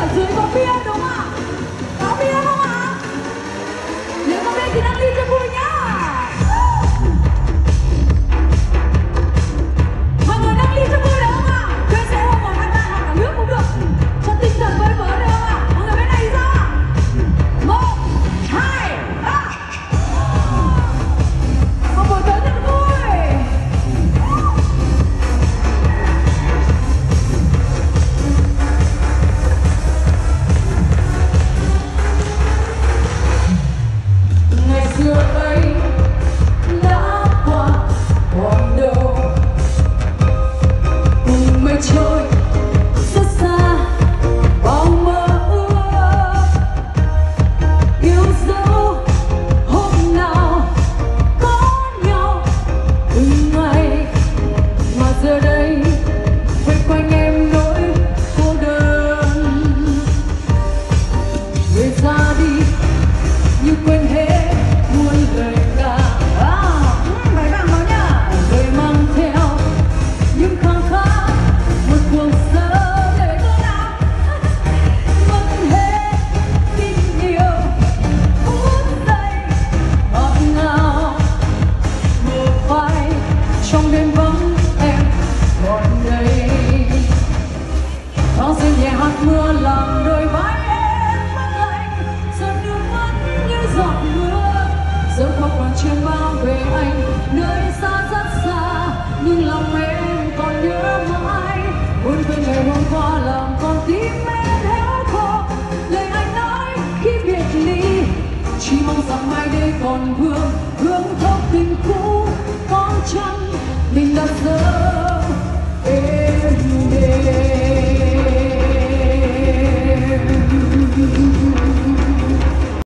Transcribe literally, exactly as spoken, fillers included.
ở dưới có bia đúng không ạ? Có bia không ạ? Nếu có bia thì nâng ly cho vui nhá. Mọi người nâng ly cho vui được không ạ? Tôi sẽ ôm một hai bạn hoặc cả nước cũng được. Cho tinh thần vơi vỡ được không ạ? Mọi người bên này ra. Một, hai, ba. Một buổi tối thật vui. Ngày xưa ấy đã qua còn đâu, cùng mây trôi rất xa bao mơ ước, yêu dấu hôm nào có nhau từng ngày, mà giờ đây quay quanh em nỗi cô đơn. Người ra đi như quên hết muôn lời ca. À, bài vàng đó nhá. Đời mang theo những khao khát một cuộc sống để tôi nào mất hết tình yêu phút giây ngọt ngào bờ vai trong đêm vắng em còn đây. Thoáng giây nhẹ hạt mưa làm đôi vai em mát lạnh, giọt nước mắt như giọt mưa, giờ không còn chuyện bao về anh nơi xa rất xa, nhưng lòng em còn nhớ mãi. Buồn về ngày hôm qua làm con tim em héo khô, lời anh nói khi biệt ly, chỉ mong rằng mai đây còn vương hương thơm tình cũ, có chăng mình đã rơi